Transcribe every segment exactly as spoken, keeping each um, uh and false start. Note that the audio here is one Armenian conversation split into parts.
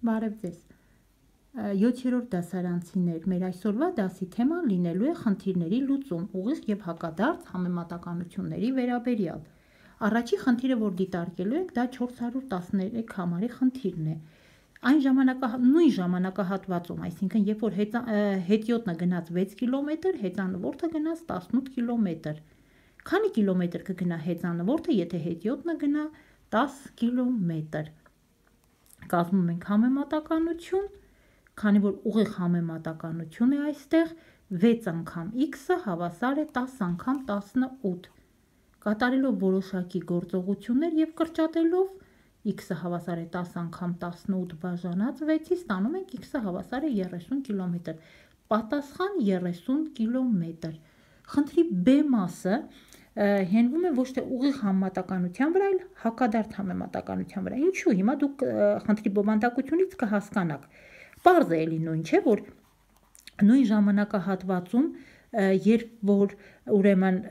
Բարև ձեզ։ յոթերորդ դասարանցիներ, մեր այսօրվա դասի թեման լինելու է խնդիրների լուծում, ուղիղ եւ հակադարձ համեմատականությունների վերաբերյալ։ Առաջի խնդիրը, որ դիտարկելու ենք, դա չորս հարյուր տասներեք համարի խնդիրն է։ Այն ժամանակահ նույն ժամանակահատվածում, այսինքն երբ որ հետիոտնը գնաց վեց կիլոմետր, հեծանվորդը գնաց տասնութ կիլոմետր։ Քանի կիլոմետր կգնա հեծանվորդը, եթե հետիոտնը գնա տասը կիլոմետր։ Կազմում ենք համեմատականություն, քանի որ ուղիղ համեմատականություն է այստեղ, վեց անգամ x-ը հավասար է տասը անգամ տասնութ։ Կատարելով որոշակի գործողություններ եւ կրճատելով x-ը հավասար է տասը անգամ տասնութ բաժանած վեցի, ստանում ենք x-ը հավասար է երեսուն կիլոմետր։ Պատասխան երեսուն կիլոմետր։ Խնդրի B մասը հենվում է ոչ թե ուղիղ համեմատականության վրա, այլ հակադարձ համեմատականության վրա։ Ինչու՞։ Հիմա դուք խնդրի բովանդակությունից կհասկանաք։ Պարզ է էլի նույն, չէ՞, որ նույն ժամանակահատվածում, երբ որ ուրեմն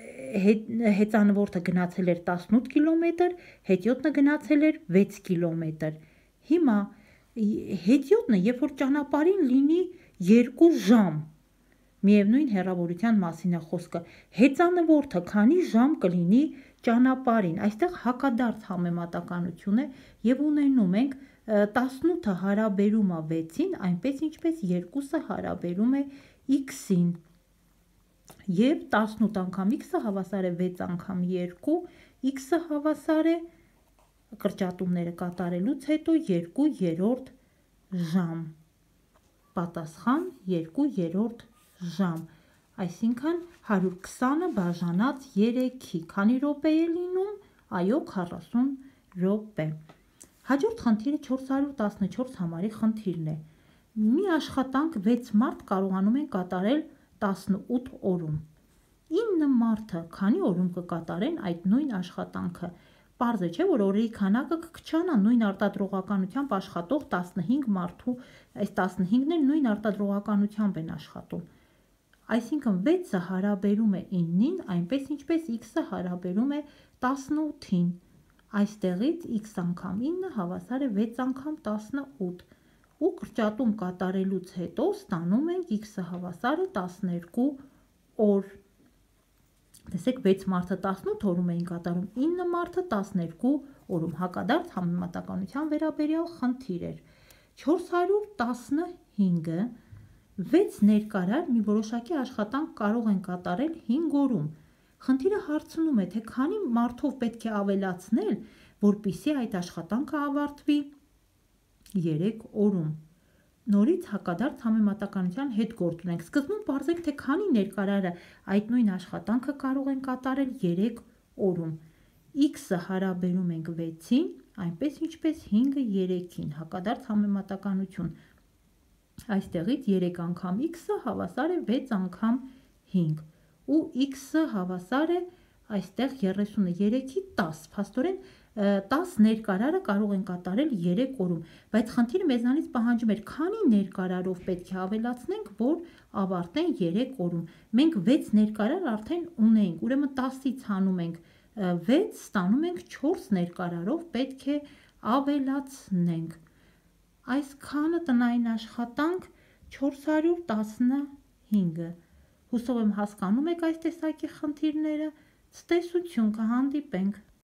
հեծանվորդը գնացել էր տասնութ կիլոմետր, հետիոտնը գնացել էր վեց կիլոմետր։ Հիմա հետիոտնը, երբ որ ճանապարհին լինի երկու ժամ, միևնույն հեռավորության մասին է խոսքը, հեծանվորդը քանի ժամ կլինի ճանապարհին, այստեղ հակադարձ համեմատականություն է եւ ունենում ենք տասնութը հարաբերում է վեցին, այնպես ինչպես երկուսը հարաբերում է x-ին։ Եվ տասնութ անգամ x-ը հավասար է վեց անգամ երկու, x-ը հավասար է կրճատումները կատարելուց հետո երկու երրորդ ժամ։ Պատասխան երկու երրորդ ժամ, այսինքն հարյուր քսանը բաժանած երեքի, քանի րոպե է լինում, այո, քառասուն րոպե։ Հաջորդ խնդիրը չորս հարյուր տասնչորս համարի խնդիրն է։ Մի աշխատանք վեց մարդ կարողանում են կատարել տասնութ օրում։ ինը մարդը քանի օրում կկատարեն այդ նույն աշխատանքը։ Պարզ է, չէ՞, որ օրերի քանակը կքչանա, նույն արտադրողականությամբ աշխատող տասնհինգ մարդու, այս տասնհինգն էլ նույն արտադրողականությամբ են աշխատում։ Այսինքն վեցը հարաբերում է ինին, այնպես ինչպես x-ը հարաբերում է տասնութին։ Այստեղից x անգամ ինը հավասար է վեց անգամ տասնութ։ Ու կրճատում կատարելուց հետո ստանում ենք x-ը հավասար է տասներկու օր։ Տեսեք, վեց մարդը տասնութ օրում էին կատարում, ինը մարդը տասներկու օրում, հակադարձ համեմատականության վերաբերյալ խնդիր էր։ չորս հարյուր տասնհինգը վեց ներկարար մի որոշակի աշխատանք կարող են կատարել հինգ օրում։ Խնդիրը հարցնում է, թե քանի մարդով պետք է ավելացնել, որպեսզի այդ աշխատանքը ավարտվի երեք օրում։ Նորից հակադարձ համեմատականության հետ գործ ունենք։ Սկզբում պարզենք, թե քանի ներկարարը այդ նույն աշխատանքը կարող են կատարել երեք օրում։ x-ը հարաբերում ենք վեցին, այնպես ինչպես հինգը երեքին, հակադարձ համեմատականություն։ Այստեղից երեք անգամ x-ը հավասար է վեց անգամ հինգ, ու x-ը հավասար է այստեղ երեսունը երեքի տասը, փաստորեն տասը ներկարարը կարող են կատարել երեք օրում, բայց խնդիրը մեզանից պահանջում էր, քանի ներկարարով պետք է ավելացնենք, որ ավարտեն երեք օրում։ Մենք վեց ներկարար արդեն ունենք, ուրեմն տասից հանում ենք վեց, ստանում ենք չորս ներկարարով պետք է ավելացնենք։ Այսքանը տնային աշխատանք չորս հարյուր տասնհինգը։ Հուսով եմ հասկանում եք այս տեսակի խնդիրները, ցտեսություն, կհանդիպենք։